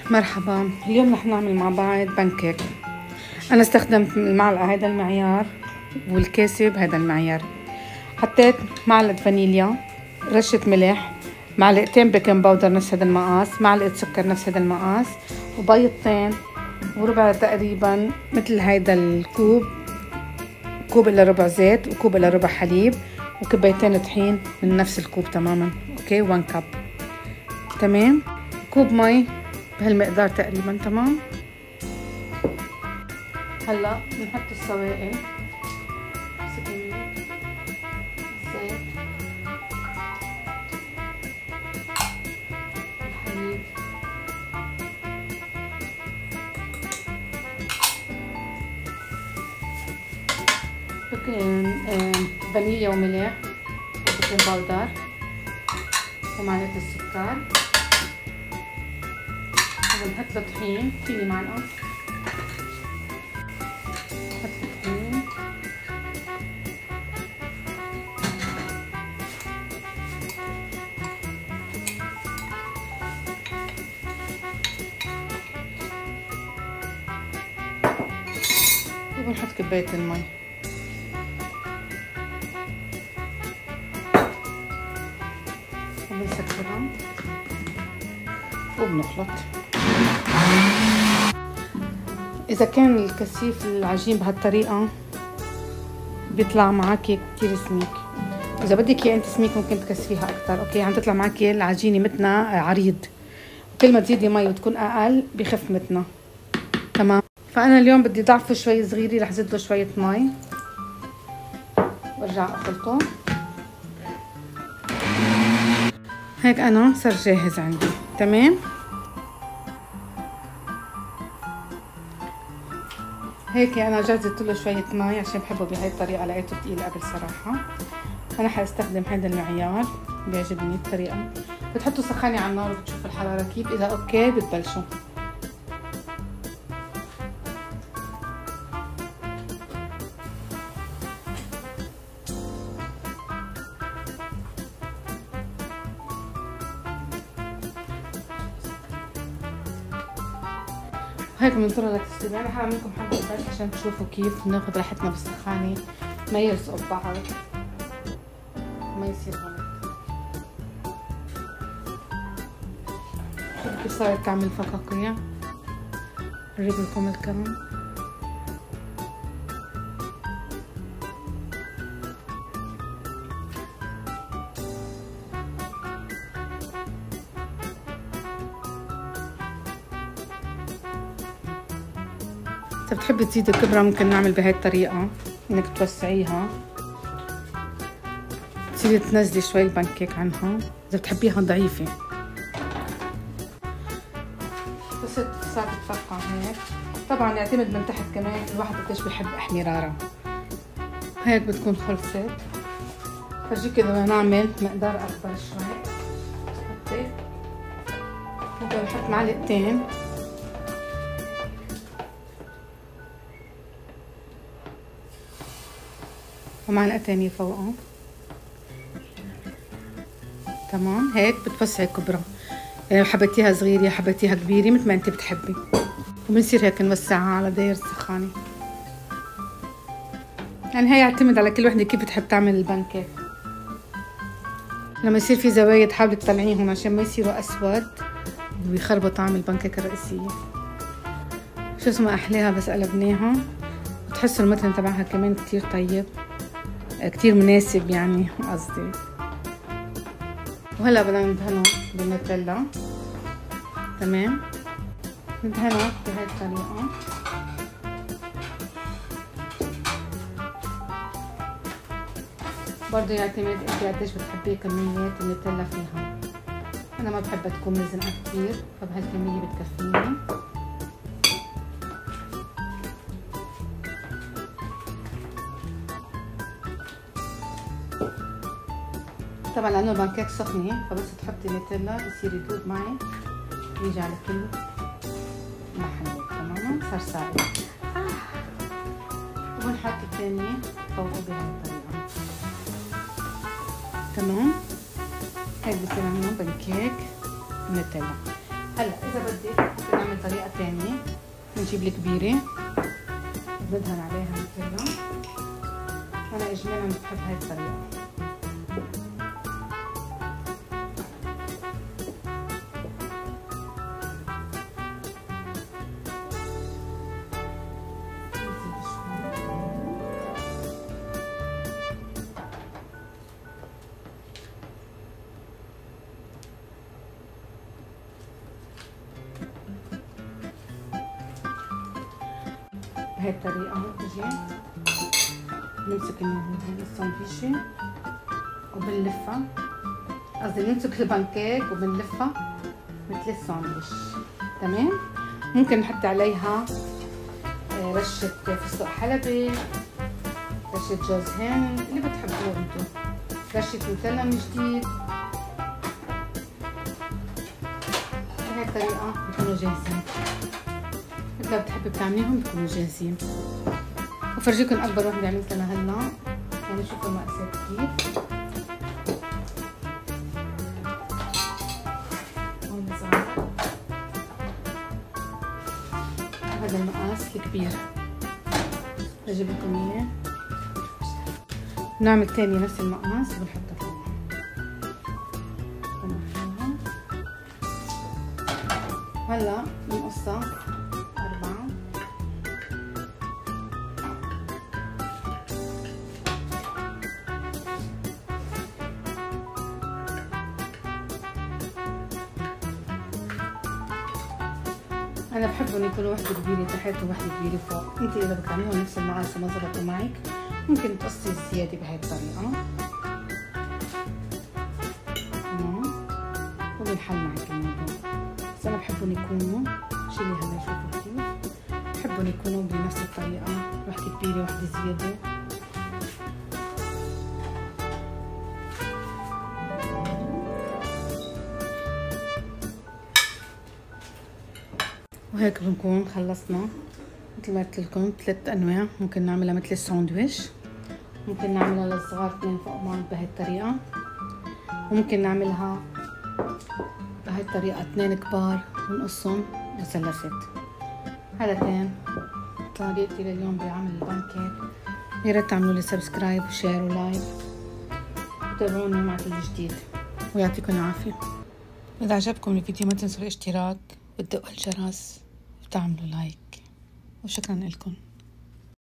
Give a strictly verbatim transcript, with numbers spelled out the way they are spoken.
مرحبا، اليوم رح نعمل مع بعض بانكيك. انا استخدمت المعلقه هذا المعيار والكاسه بهذا المعيار. حطيت معلقه فانيليا، رشه ملح، معلقتين بيكنج باودر نفس هذا المقاس، معلقه سكر نفس هذا المقاس، وبيضتين وربع تقريبا مثل هيدا الكوب، كوب الا ربع زيت وكوب الا ربع حليب، وكبايتين طحين من نفس الكوب تماما. اوكي، واحد كب. تمام، كوب مي بهالمقدار تقريبا. تمام، هلا بنحط السوائل، زيت، الحليب، فانيليا وملح وبيكنج باودر ومعلقه السكر، وبنحط له طحين. فيني معلقه، نحط الطحين، وبنحط كباية المي. وبنسكرها وبنخلط. إذا كان الكثيف العجين بهالطريقة بيطلع معك كتير سميك. إذا بدك إياه أنت سميك ممكن تكثفيها أكتر. أوكي، عم تطلع معك العجينة متنا عريض. كل ما تزيدي مي وتكون أقل بخف متنا. تمام، فأنا اليوم بدي ضعفه شوي صغيرة، رح زيد له شوية مي وارجع أخلطه. هيك أنا صار جاهز عندي. تمام، هيك انا جهزت له شويه مي عشان بحبه بهي الطريقه، لقيته تقيل قبل صراحه. انا حاستخدم هذا المعيار، بيعجبني الطريقه. بتحطوا سخانه على النار وبتشوفوا الحراره كيف. اذا اوكي بتبلشوا. هيك بننطرها لتستوي. انا حاعمل لكم حبه بس عشان تشوفوا كيف بناخذ راحتنا بالسخانه، ما يلصقوا ببعض، ما يصير غلط. شوفوا كيف صارت تعمل فقاقيع. قرب لكم الكم. إذا بتحبي تزيدي كبرة ممكن نعمل بهاي الطريقة، انك توسعيها تصيري تنزلي شوي البانكيك عنها اذا بتحبيها ضعيفة. بس صارت تفقع هيك. طبعا يعتمد من تحت كمان الواحد قديش بحب احمرارها. هيك بتكون خلصت. فرجيك اذا بدنا نعمل مقدار اكبر شوي. حطيت، ممكن نحط معلقتين ومعلقة تانية فوقه. تمام، هيك بتوسعي كبرى، يعني حبيتيها صغيرة حبيتيها كبيرة مثل ما انت بتحبي. وبنصير هيك نوسعها على داير السخانة. يعني هي يعتمد على كل وحدة كيف بتحب تعمل البانكيك. لما يصير في زوايد حاولي تطلعيهم عشان ما يصيروا اسود ويخربوا طعم البانكيك الرئيسية. شو اسمه احلاها بس قلبناها، وتحسوا المتن تبعها كمان كتير طيب، كتير مناسب يعني قصدي. وهلا بدنا ندهنه بالنوتيلا. تمام، ندهنه بهاي الطريقة. برضه يعتمد انت قديش بتحبي كمية النوتيلا فيها. انا ما بحبها تكون مزنقة كتير، فبهالكمية بتكفيني. طبعا لانه البانكيك سخنه فبس تحطي نوتيلا بصير يذوب معي ويجي على كل محل. تماما، صار سائل. آه. وبنحط الثانيه فوقه بهاي الطريقه. تمام، هيك بصير عندنا بانكيك نوتيلا. هلا اذا بدك ممكن نعمل طريقه ثانيه، بنجيب الكبيره بدهن عليها نوتيلا. انا اجمالا بحب هاي الطريقه. بهي الطريقة بنجي نمسك الساندويشة وبنلفها، قصدي نمسك البانكيك وبنلفها مثل الساندويش. تمام. ممكن نحط عليها رشة فستق حلبي، رشة جوز هند، اللي بتحبوه انتو، رشة نوتيلا من جديد. بهي الطريقة بيكونوا جاهزين، مثل ما بتحبي بتعمليهم بيكونوا جاهزين. وفرجيكم اكبر وحده عملتها انا هلا، يعني شوفوا المقاسات كيف. هون صغير، هذا المقاس الكبير بجيب لكم اياه. بنعمل تاني نفس المقاس وبنحطه فوق. هلا بنقصها أربعة. أنا بحبهم يكونوا وحدة كبيرة تحت ووحدة كبيرة فوق. أنت إذا بدك تعمليهم نفس المقاس وما زبطوا معك ممكن تقصي الزيادة بهاي الطريقة. تمام. وبينحل معك الموضوع. بس أنا بحبهم يكونوا، شيلي هلا شوفوا كيف، بحبهم يكونوا بنفس الطريقة، وحدة كبيرة وحدة زيادة. وهيك بنكون خلصنا. مثل ما قلت لكم ثلاث انواع، ممكن نعملها مثل الساندويش، ممكن نعملها للصغار اثنين فوق بعض بهي الطريقة، وممكن نعملها بهي الطريقة اثنين كبار ونقصهم مثلثات. هذا كان طريقتي لليوم بعمل البانكيك. يا ريت تعملوا لي سبسكرايب وشير ولايك وتابعوني مع كل جديد، ويعطيكم العافية. إذا عجبكم الفيديو ما تنسوا الاشتراك وتدقوا الجرس وتعملوا لايك، وشكرا لكم.